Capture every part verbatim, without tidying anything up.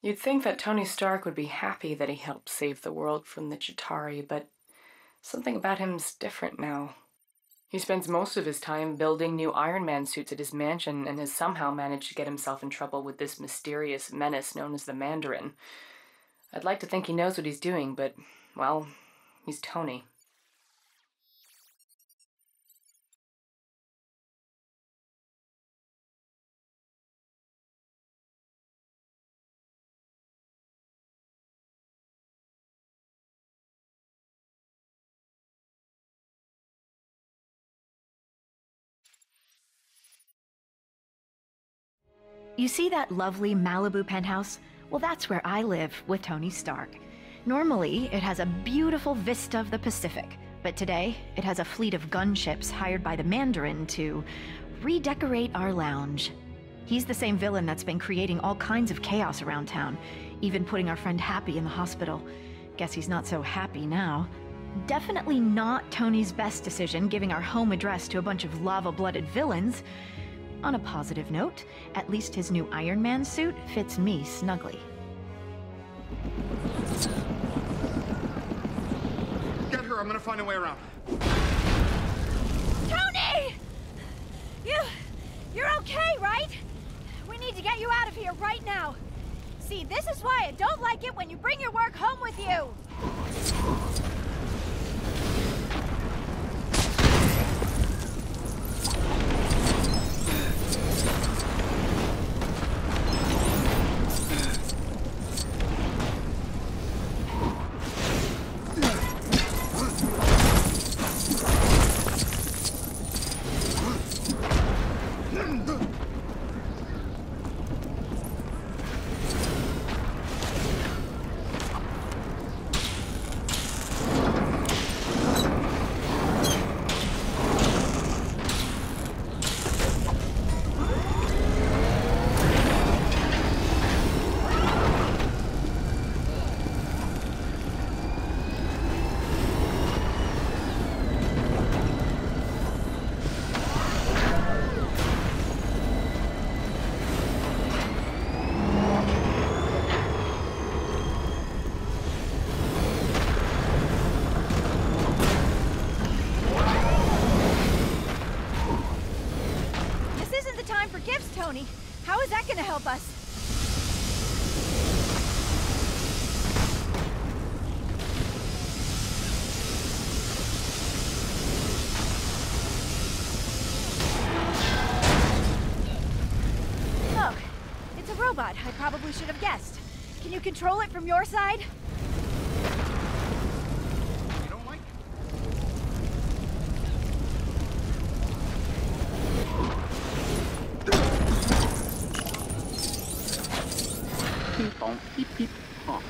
You'd think that Tony Stark would be happy that he helped save the world from the Chitauri, but something about him's different now. He spends most of his time building new Iron Man suits at his mansion and has somehow managed to get himself in trouble with this mysterious menace known as the Mandarin. I'd like to think he knows what he's doing, but, well, he's Tony. You see that lovely Malibu penthouse? Well, that's where I live with Tony Stark. Normally, it has a beautiful vista of the Pacific, but today, it has a fleet of gunships hired by the Mandarin to redecorate our lounge. He's the same villain that's been creating all kinds of chaos around town, even putting our friend Happy in the hospital. Guess he's not so happy now. Definitely not Tony's best decision giving our home address to a bunch of lava-blooded villains. On a positive note, at least his new Iron Man suit fits me snugly. Get her, I'm gonna find a way around. Tony! You... you're okay, right? We need to get you out of here right now. See, this is why I don't like it when you bring your work home with you. Tony, how is that gonna help us? Oh, it's a robot. I probably should have guessed. Can you control it from your side? You don't like Beep bonk, beep beep honk.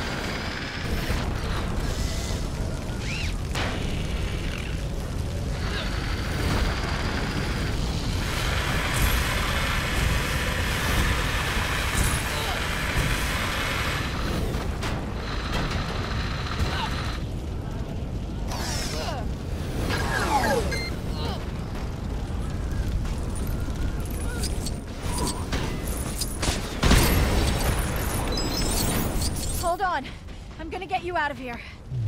Hold on. I'm gonna get you out of here.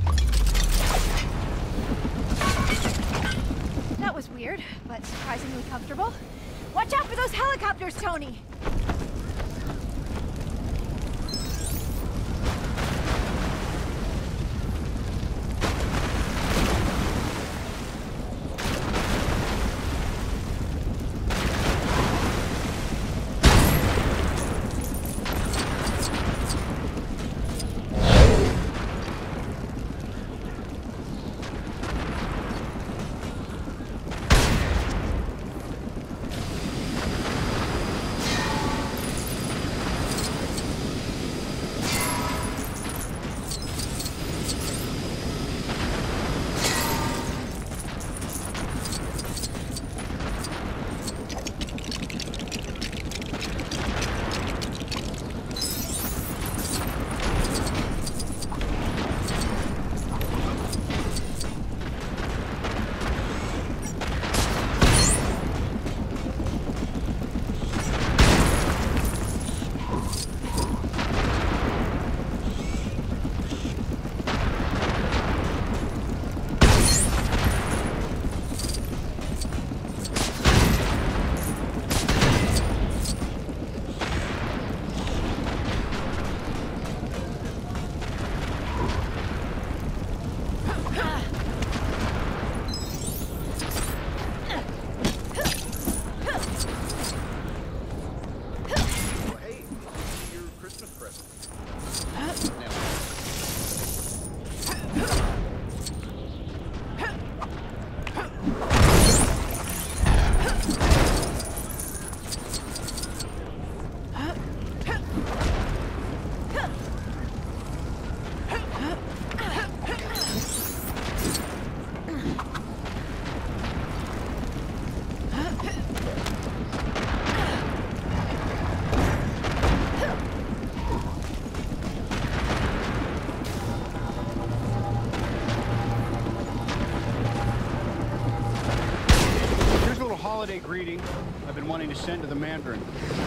That was weird, but surprisingly comfortable. Watch out for those helicopters, Tony! I've been wanting to send to the Mandarin.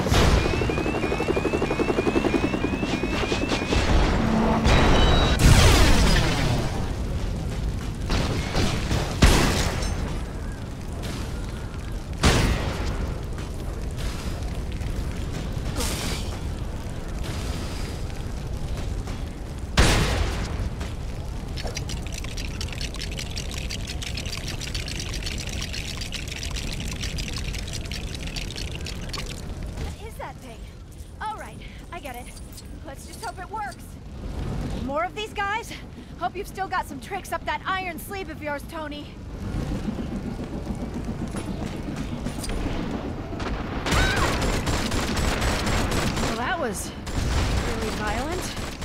Hope you've still got some tricks up that iron sleeve of yours, Tony. Well, that was really violent.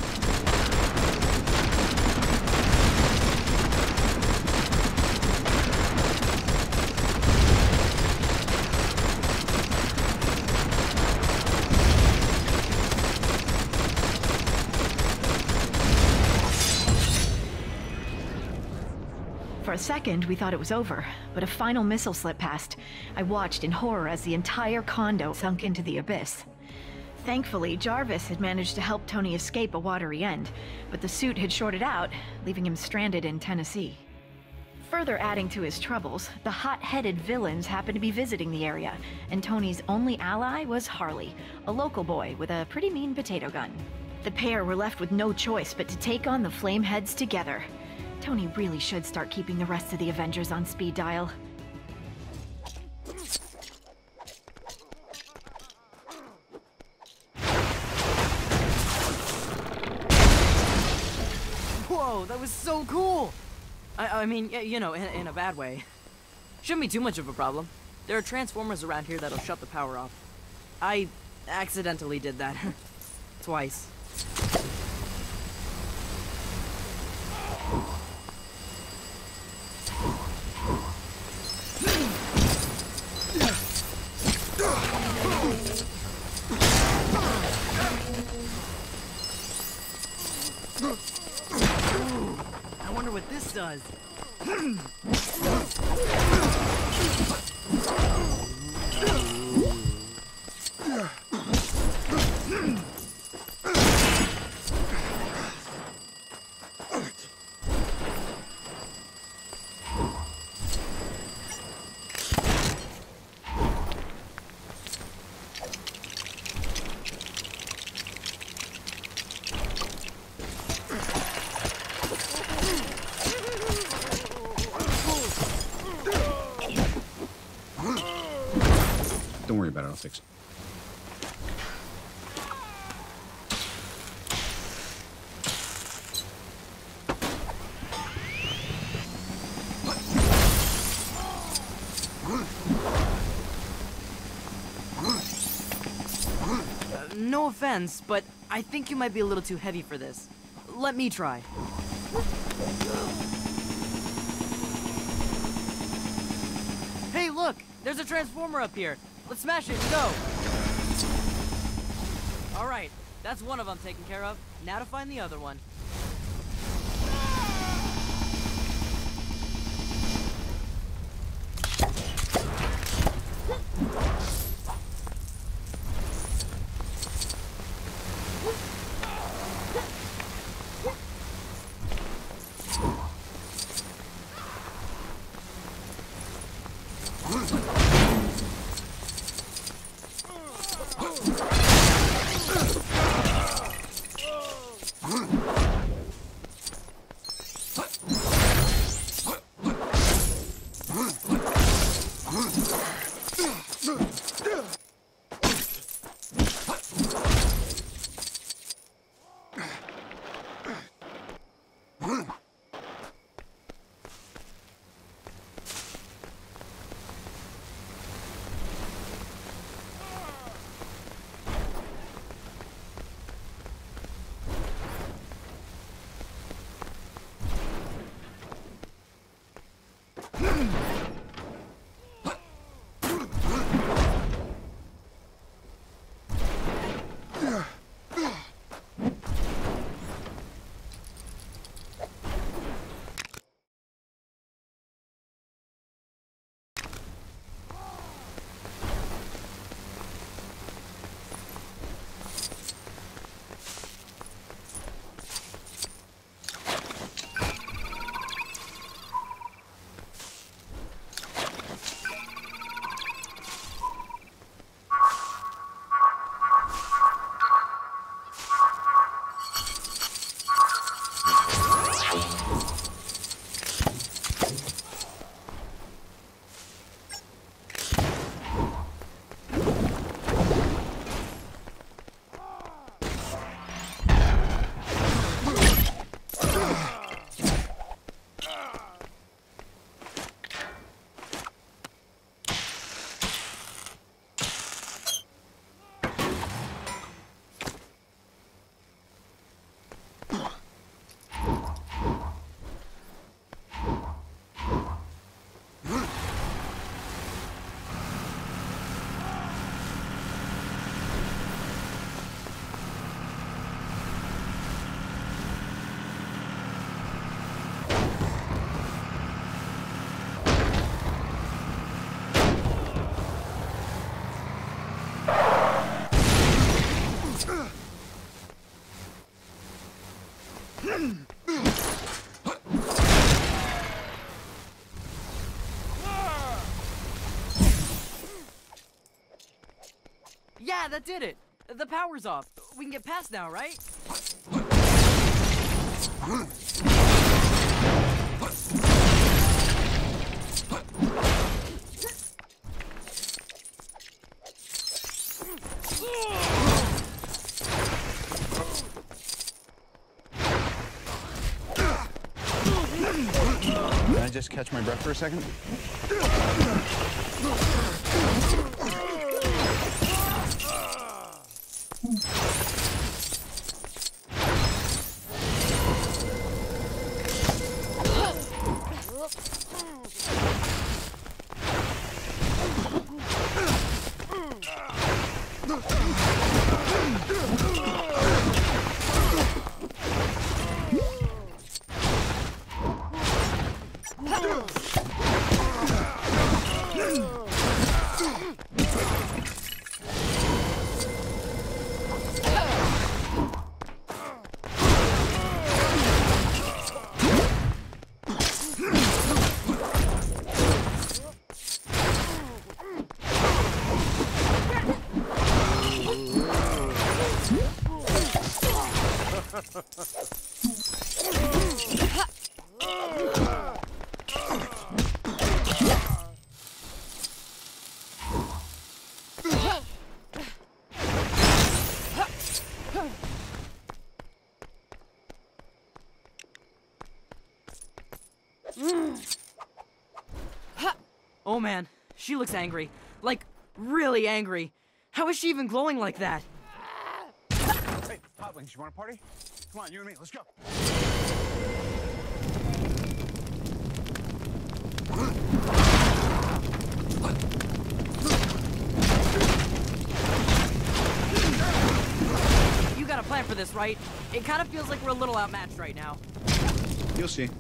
For a second, we thought it was over, but a final missile slipped past. I watched in horror as the entire condo sunk into the abyss. Thankfully, Jarvis had managed to help Tony escape a watery end, but the suit had shorted out, leaving him stranded in Tennessee. Further adding to his troubles, the hot-headed villains happened to be visiting the area, and Tony's only ally was Harley, a local boy with a pretty mean potato gun. The pair were left with no choice but to take on the Flameheads together. Tony really should start keeping the rest of the Avengers on speed dial. Whoa, that was so cool! I, I mean, y you know, in, in a bad way. Shouldn't be too much of a problem. There are transformers around here that'll shut the power off. I accidentally did that. Twice. I wonder what this does. Don't worry about it, I'll fix it. Uh, no offense, but I think you might be a little too heavy for this. Let me try. Hey, look! There's a transformer up here! Let's smash it and go! Alright, that's one of them taken care of. Now to find the other one. Yeah, that did it. The power's off. We can get past now, right? Can I just catch my breath for a second? Oh man, she looks angry. Like, really angry. How is she even glowing like that? Hey, Poplings, you want a party? Come on, you and me, let's go. You got a plan for this, right? It kind of feels like we're a little outmatched right now. You'll see.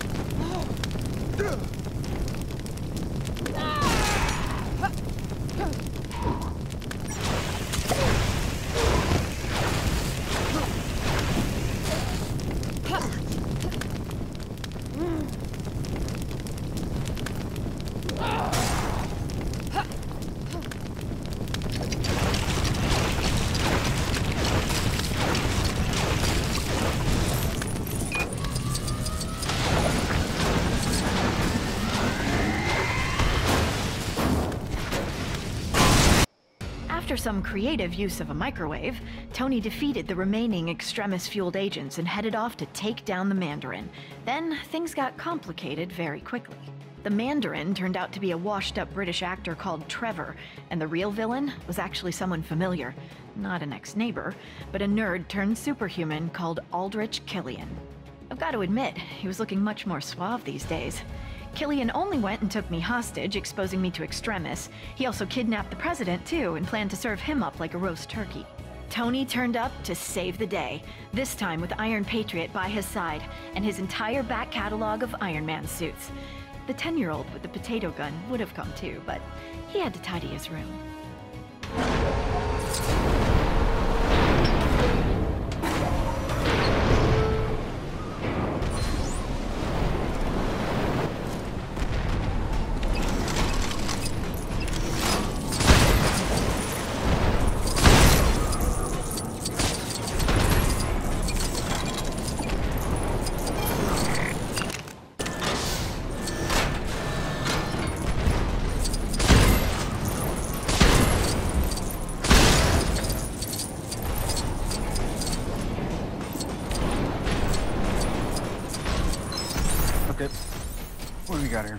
After some creative use of a microwave, Tony defeated the remaining Extremis-fueled agents and headed off to take down the Mandarin. Then, things got complicated very quickly. The Mandarin turned out to be a washed-up British actor called Trevor, and the real villain was actually someone familiar. Not an ex-neighbor, but a nerd-turned-superhuman called Aldrich Killian. I've got to admit, he was looking much more suave these days. Killian only went and took me hostage, exposing me to Extremis. He also kidnapped the president, too, and planned to serve him up like a roast turkey. Tony turned up to save the day, this time with Iron Patriot by his side, and his entire back catalog of Iron Man suits. The ten-year-old with the potato gun would have come too, but he had to tidy his room. Okay, what do we got here?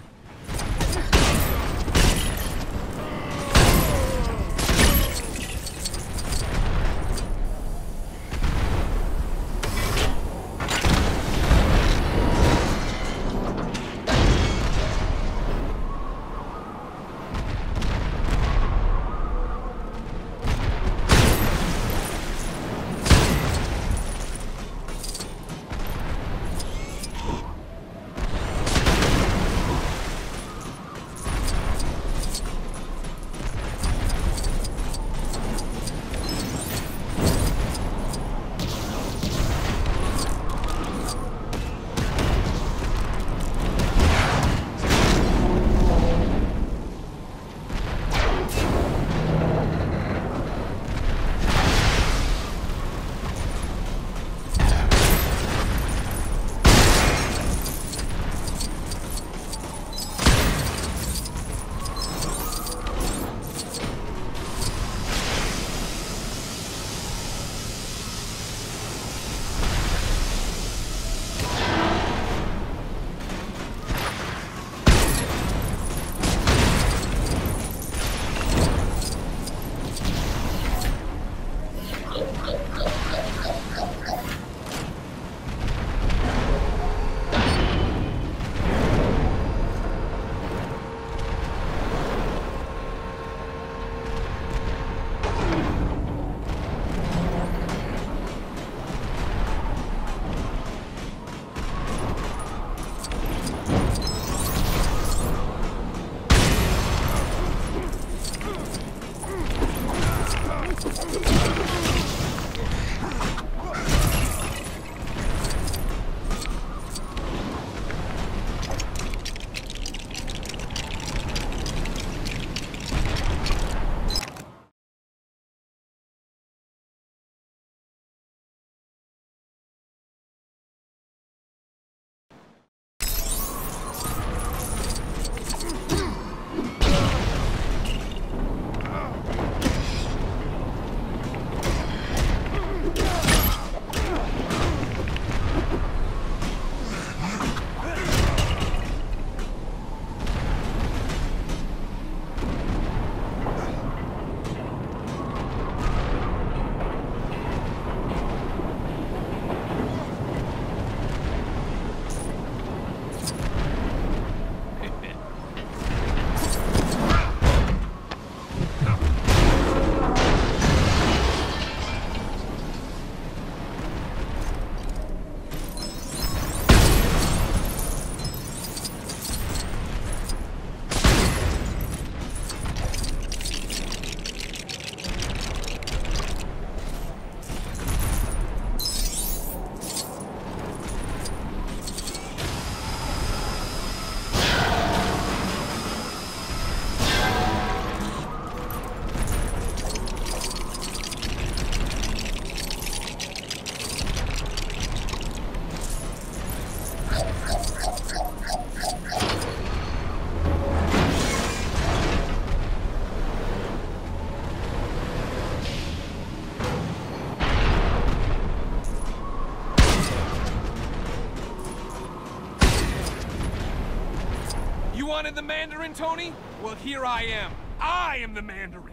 You wanted the Mandarin, Tony? Well, here I am. I am the Mandarin.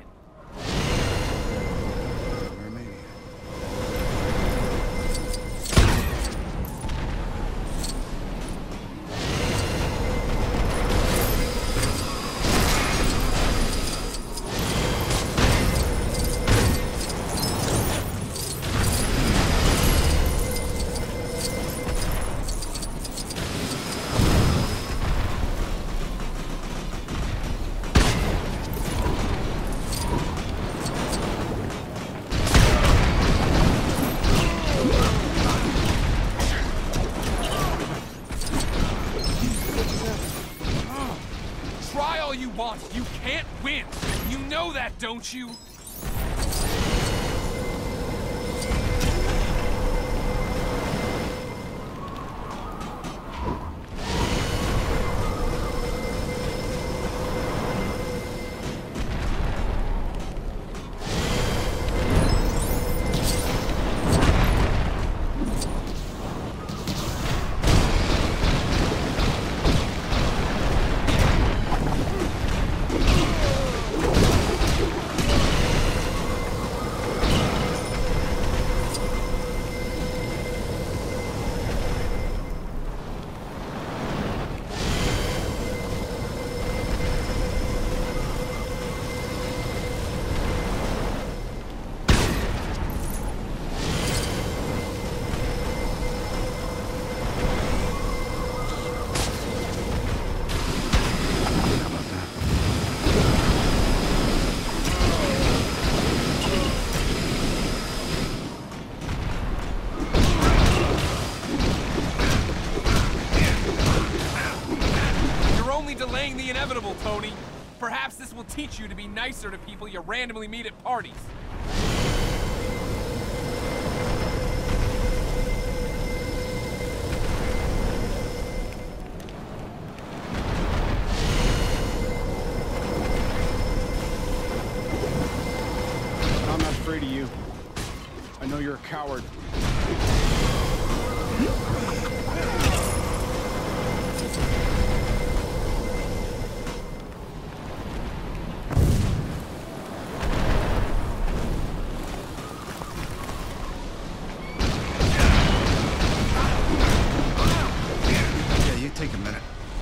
You can't win! You know that, don't you? Delaying the inevitable, Tony. Perhaps this will teach you to be nicer to people you randomly meet at parties. I'm not afraid of you. I know you're a coward. Take a minute.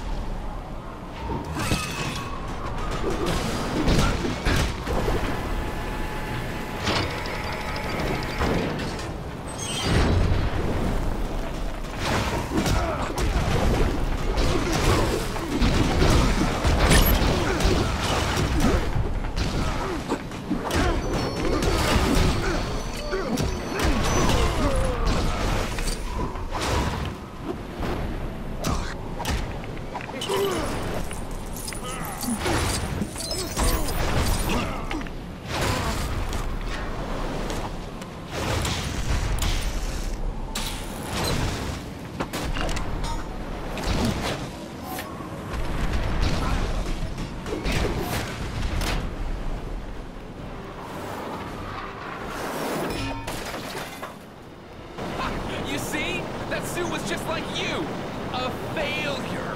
Just like you, a failure.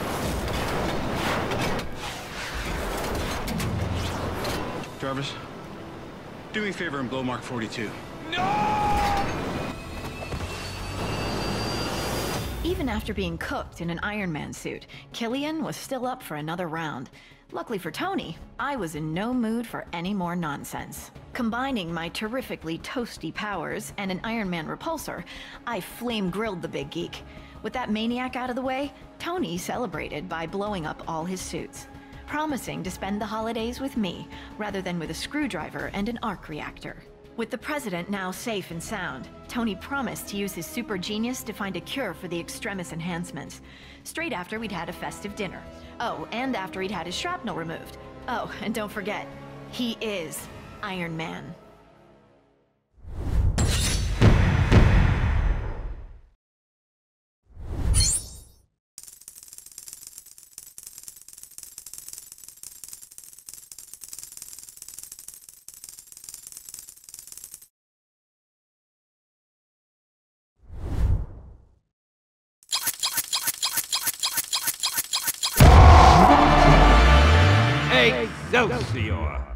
Jarvis, do me a favor and blow Mark forty-two. No! Even after being cooked in an Iron Man suit, Killian was still up for another round. Luckily for Tony, I was in no mood for any more nonsense. Combining my terrifically toasty powers and an Iron Man repulsor, I flame-grilled the big geek. With that maniac out of the way, Tony celebrated by blowing up all his suits, promising to spend the holidays with me rather than with a screwdriver and an arc reactor. With the president now safe and sound, Tony promised to use his super genius to find a cure for the extremis enhancements, straight after we'd had a festive dinner. Oh, and after he'd had his shrapnel removed. Oh, and don't forget, he is Iron Man. Excelsior!